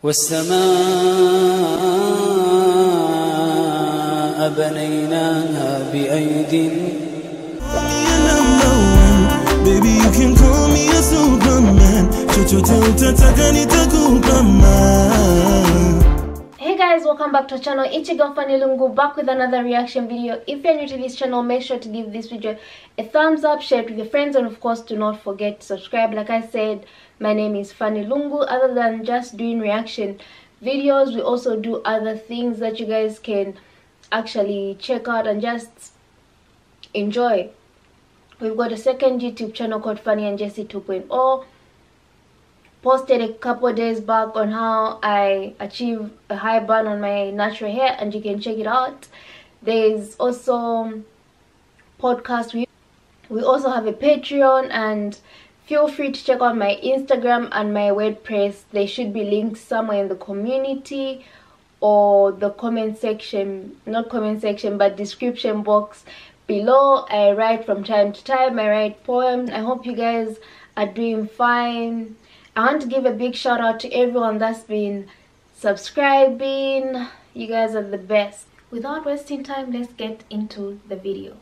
والسماء بنيناها بأيد. Baby, you can call me a Superman. Hey guys, welcome back to our channel. It's your girl Fanny Lungu, back with another reaction video. If you're new to this channel, make sure to give this video a thumbs up, share it with your friends, and of course do not forget to subscribe. Like I said, my name is Fanny Lungu. Other than just doing reaction videos, we also do other things that you guys can actually check out and just enjoy. We've got a second YouTube channel called Fanny and Jessie 2.0. Posted a couple days back on how I achieve a high bun on my natural hair, and you can check it out. There's also podcast. We also have a Patreon, and feel free to check out my Instagram and my WordPress. They should be linked somewhere in the community or the comment section, not comment section but description box below. I write from time to time. I write poems. I hope you guys are doing fine. I want to give a big shout out to everyone that's been subscribing. You guys are the best. Without wasting time, let's get into the video.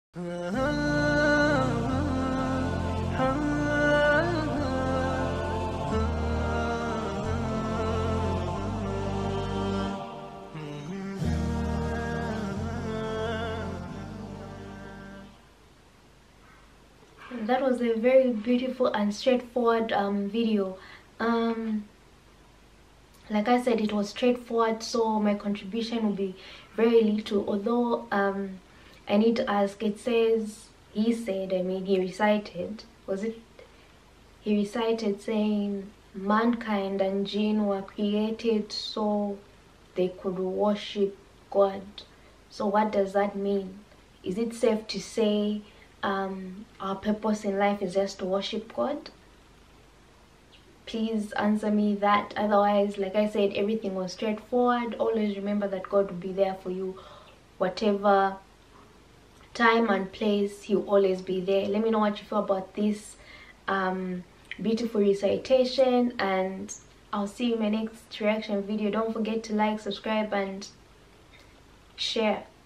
That was a very beautiful and straightforward video. Like I said, it was straightforward, so my contribution will be very little. Although I need to ask, it says he recited, was it? He recited saying mankind and jinn were created so they could worship God. So what does that mean? Is it safe to say our purpose in life is just to worship God? Please answer me that. Otherwise, like I said, everything was straightforward. Always remember that God will be there for you, whatever time and place, He'll always be there. Let me know what you feel about this beautiful recitation, and I'll see you in my next reaction video. Don't forget to like, subscribe, and share.